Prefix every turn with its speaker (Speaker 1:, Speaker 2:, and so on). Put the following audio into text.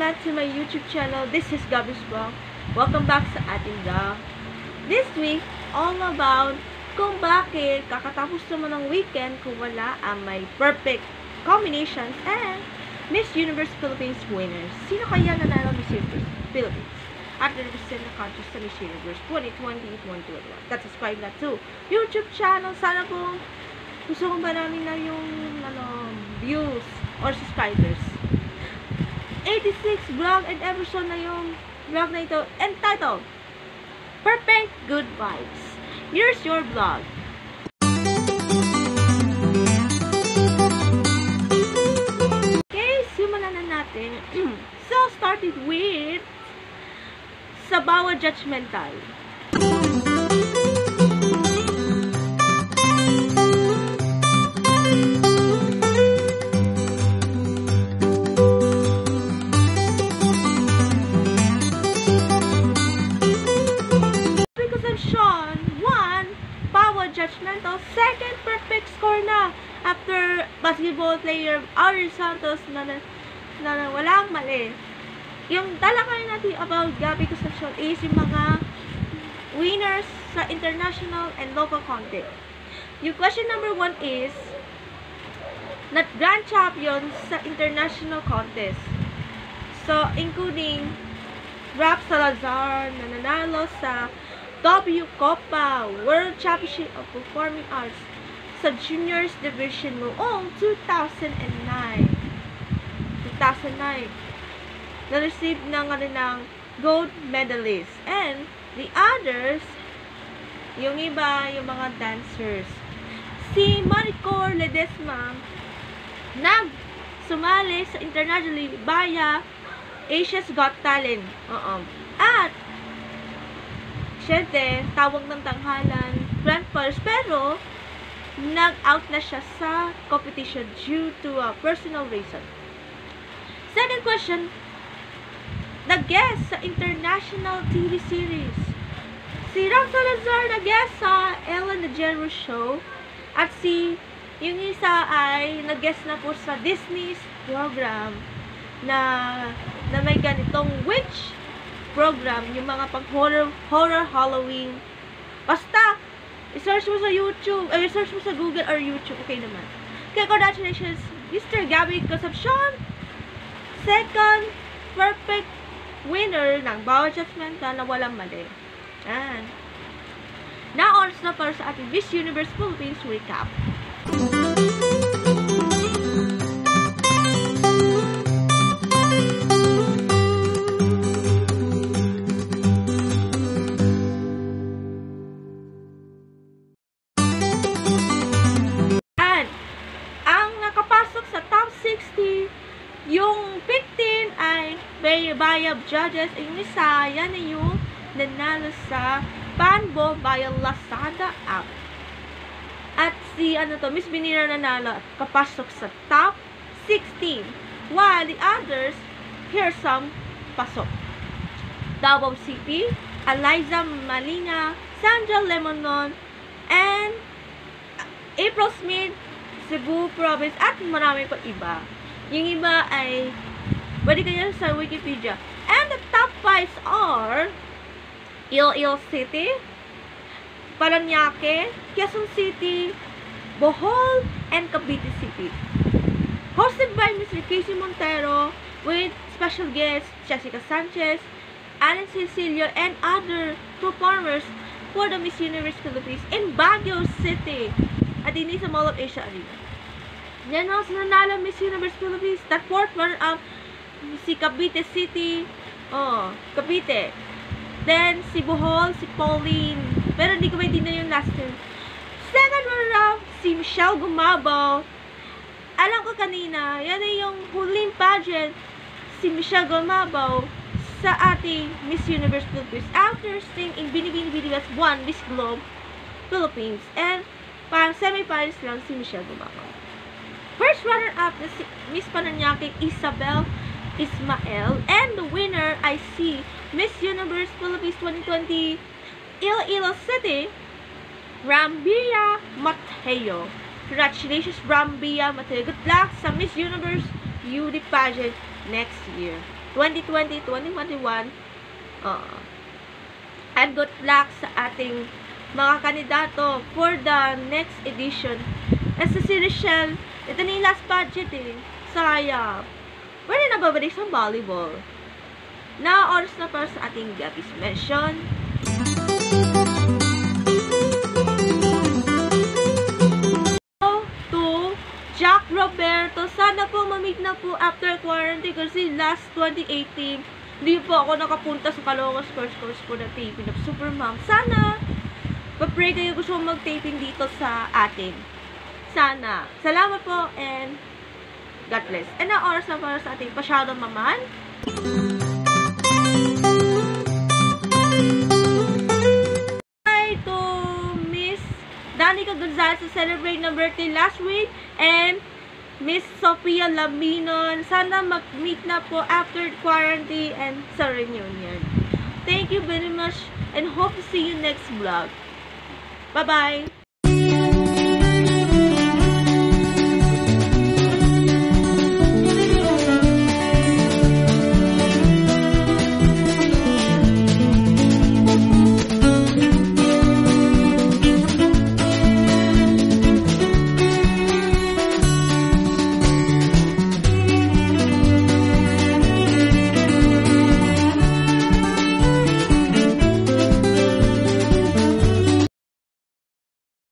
Speaker 1: back to my YouTube channel. This is Gabby's Vlog. Welcome back sa ating vlog. This week, all about kung bakit kakatapos naman ng weekend kung wala ang may perfect combinations and Miss Universe Philippines winners. Sino kaya nanalo Miss Universe Philippines at represent na country sa Miss Universe 2020-2021? That's subscribe na to YouTube channel. Sana po gusto kong ba namin na yung views or subscribers. 86 vlog and episode na yung vlog na ito entitled Perfect Good Vibes. Here's your vlog. Okay, simulan na natin. So, started with Sabawa Judgmental. Judgmental, second perfect score na after basketball player Ariel Santos na walang mali. Yung talakayan natin about Gabby Concepcion is yung mga winners sa international and local contest. Yung question number 1 is na grand champion sa international contest. So, including Rap Salazar na nanalo sa W Copa World Championship of Performing Arts sa Juniors Division noong 2009. Na-receive ng gold medalist. And the others, yung iba, yung mga dancers. Si Maricor Ledesma nag-sumali sa internationally via Asia's Got Talent. At syempre, tawag ng tanghalan, grand purse, pero nag-out na siya sa competition due to a personal reason. Second question, nag-guest sa international TV series. Si Rap Salazar nag-guest sa Ellen DeGeneres Show at yung isa ay nag-guest na po sa Disney's program na may ganitong witch program, yung mga pag-horror Halloween. Basta, i-search mo sa YouTube, i-search mo sa Google or YouTube, okay naman. Kaya congratulations, Mr. Gabby Concepcion, second perfect winner ng Bawat Judgmental na walang mali. Yan. Now, oras na para sa ating Miss Universe Philippines recap. Yung 15 ay via judges. Yung isa, yan ay yung nanalo sa Panbo via Lazada app. At si Miss Binira nanalo at kapasok sa top 16. While the others, here's some pasok. Davao City, Eliza Malina, Sandra Lemonon, and April Smith, Cebu Province, at marami pa iba. Yung iba ay pwede kayo sa Wikipedia. And the top 5 are Iloilo City, Paranaque, Quezon City, Bohol, and Cavite City. Hosted by Ms. Casey Montero with special guests Jessica Sanchez, Alan Cecilio, and other performers for the Miss Universe Philippines in Baguio City at hindi sa Mall of Asia Arena. Yan o, nanalo Miss Universe Philippines. That fourth runner-up, si Cavite City. Cavite. Then, si Bohol, si Pauline. Pero hindi ko maintindihan na yung last name. Second runner-up, si Michelle Gumabaw. Alam ko kanina, yan ay yung huling pageant, si Michelle Gumabaw sa ating Miss Universe Philippines. After staying in Binibini Bidigas 1 Miss Globe Philippines. And, parang semi-finals lang si Michelle Gumabaw. First runner-up na si Miss Paranaque Isabel Ismael, and the winner ay si Miss Universe Philippines 2020 Iloilo City, Rambia Mateo. Congratulations, Rambia Mateo. Good luck sa Miss Universe Beauty Pageant next year. 2020-2021. And good luck sa ating mga kandidato for the next edition. At sa si Richelle, ito na yung last budget eh. Sayang. Pwede na babalik sa volleyball. Na oras na para sa ating Gabby's Mention. To Jack Roberto. Sana po ma-meet na po after quarantine kasi last 2018 hindi po ako nakapunta sa Caloocan Sports Course po na taping of Supermom. Sana pa-pray kayo gusto mag-taping dito sa atin. Sana. Salamat po and God bless. And na oras na para sa ating pasyado maman. Hi to Miss Danica Gonzalez to celebrate ng birthday last week and Miss Sophia Laminon. Sana mag-meet na po after quarantine and sa reunion. Thank you very much and hope to see you next vlog. Bye-bye!